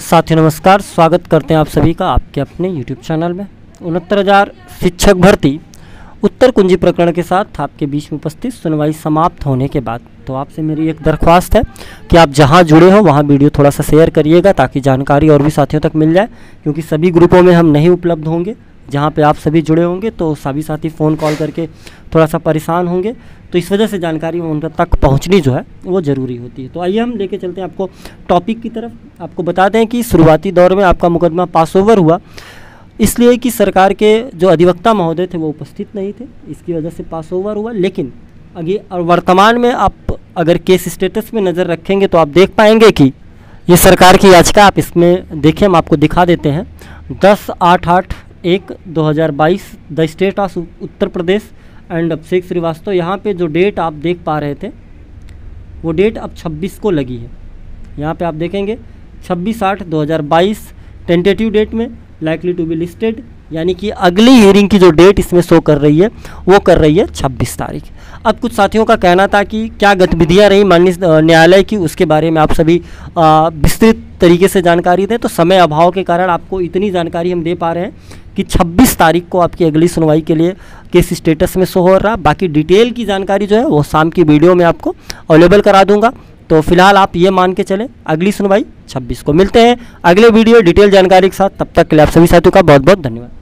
साथियों नमस्कार, स्वागत करते हैं आप सभी का आपके अपने YouTube चैनल में। 69,000 शिक्षक भर्ती उत्तर कुंजी प्रकरण के साथ आपके बीच में उपस्थित सुनवाई समाप्त होने के बाद तो आपसे मेरी एक दरख्वास्त है कि आप जहां जुड़े हो वहां वीडियो थोड़ा सा शेयर करिएगा ताकि जानकारी और भी साथियों तक मिल जाए, क्योंकि सभी ग्रुपों में हम नहीं उपलब्ध होंगे। जहां पे आप सभी जुड़े होंगे तो सभी साथी फ़ोन कॉल करके थोड़ा सा परेशान होंगे, तो इस वजह से जानकारी उन तक पहुंचनी जो है वो ज़रूरी होती है। तो आइए हम लेके चलते हैं आपको टॉपिक की तरफ। आपको बता दें कि शुरुआती दौर में आपका मुकदमा पास ओवर हुआ इसलिए कि सरकार के जो अधिवक्ता महोदय थे वो उपस्थित नहीं थे, इसकी वजह से पास ओवर हुआ। लेकिन आगे वर्तमान में आप अगर केस स्टेटस में नज़र रखेंगे तो आप देख पाएंगे कि ये सरकार की याचिका, आप इसमें देखिए, हम आपको दिखा देते हैं। 10/8/1/2022 the state of Uttar Pradesh and Abhishek Shrivastava. यहाँ पे जो डेट आप देख पा रहे थे वो डेट अब 26 को लगी है। यहाँ पे आप देखेंगे 26/8/2022 टेंटेटिव डेट में लाइकली टू बी लिस्टेड, यानी कि अगली हियरिंग की जो डेट इसमें शो कर रही है वो कर रही है 26 तारीख। अब कुछ साथियों का कहना था कि क्या गतिविधियां रही माननीय न्यायालय की, उसके बारे में आप सभी विस्तृत तरीके से जानकारी दें। तो समय अभाव के कारण आपको इतनी जानकारी हम दे पा रहे हैं कि 26 तारीख को आपकी अगली सुनवाई के लिए केस स्टेटस में शो हो रहा। बाकी डिटेल की जानकारी जो है वो शाम की वीडियो में आपको अवेलेबल करा दूंगा। तो फिलहाल आप ये मान के चलें अगली सुनवाई 26 को। मिलते हैं अगले वीडियो डिटेल जानकारी के साथ, तब तक के लिए आप सभी साथियों का बहुत बहुत धन्यवाद।